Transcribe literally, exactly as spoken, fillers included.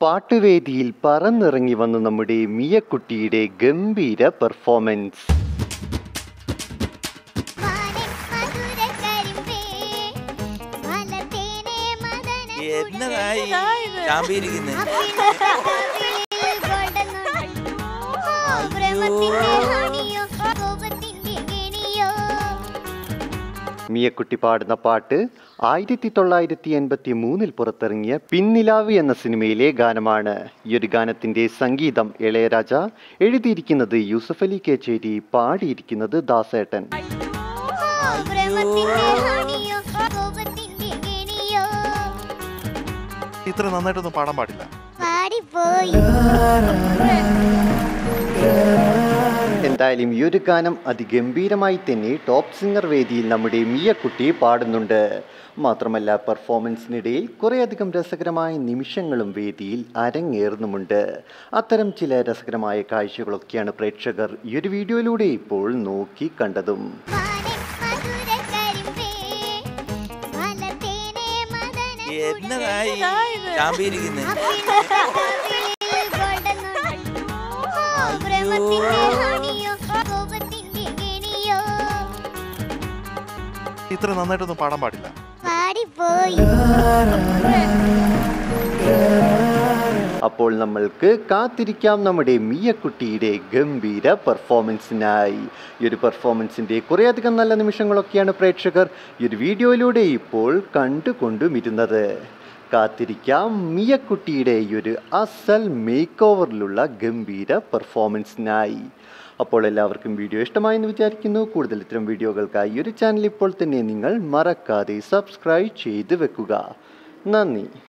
പാട്ടുവേദിയിൽ പറന്നിറങ്ങി വന്ന നമ്മുടെ മിയക്കുട്ടിയുടെ ഗംഭീര പെർഫോമൻസ്. മിയക്കുട്ടി പാടുന്ന പാട്ട് ആയിരത്തി തൊള്ളായിരത്തി എൺപത്തി മൂന്നിൽ പുറത്തിറങ്ങിയ പിന്നിലാവ് എന്ന സിനിമയിലെ ഗാനമാണ്. ഈ ഒരു ഗാനത്തിന്റെ സംഗീതം ഇളയരാജ, എഴുതിയിരിക്കുന്നത് യൂസഫ് അലി കേച്ചേരി, പാടിയിരിക്കുന്നത് ദാസേട്ടൻ. ഇത്ര നന്നായിട്ടൊന്നും പാടാൻ പാടില്ല. എന്തായാലും ഈ ഒരു ഗാനം അതിഗംഭീരമായി തന്നെ ടോപ്പ് സിംഗർ വേദിയിൽ നമ്മുടെ മിയക്കുട്ടി പാടുന്നുണ്ട്. മാത്രമല്ല പെർഫോമൻസിനിടയിൽ കുറേയധികം രസകരമായ നിമിഷങ്ങളും വേദിയിൽ അരങ്ങേറുന്നുമുണ്ട്. അത്തരം ചില രസകരമായ കാഴ്ചകളൊക്കെയാണ് പ്രേക്ഷകർ ഈ ഒരു വീഡിയോയിലൂടെ ഇപ്പോൾ നോക്കി കണ്ടതും. ഇത്ര നന്നായിട്ടൊന്നും പാടാൻ പാടില്ല. അപ്പോൾ നമ്മൾക്ക് കാത്തിരിക്കാം നമ്മുടെ മിയക്കുട്ടിയുടെ ഗംഭീര പെർഫോമൻസിനായി. ഈ ഒരു പെർഫോമൻസിന്റെ കുറേയധികം നല്ല നിമിഷങ്ങളൊക്കെയാണ് പ്രേക്ഷകർ ഈ ഒരു വീഡിയോയിലൂടെ ഇപ്പോൾ കണ്ടുകൊണ്ടുമിരുന്നത്. കാത്തിരിക്കാം മിയക്കുട്ടിയുടെ ഈ ഒരു അസൽ മേക്ക് ഓവറിലുള്ള ഗംഭീര പെർഫോമൻസിനായി. അപ്പോൾ എല്ലാവർക്കും വീഡിയോ ഇഷ്ടമായെന്ന് വിചാരിക്കുന്നു. കൂടുതൽ ഇത്തരം വീഡിയോകൾക്കായി ഈ ഒരു ചാനൽ ഇപ്പോൾ തന്നെ നിങ്ങൾ മറക്കാതെ സബ്സ്ക്രൈബ് ചെയ്ത് വെക്കുക. നന്ദി.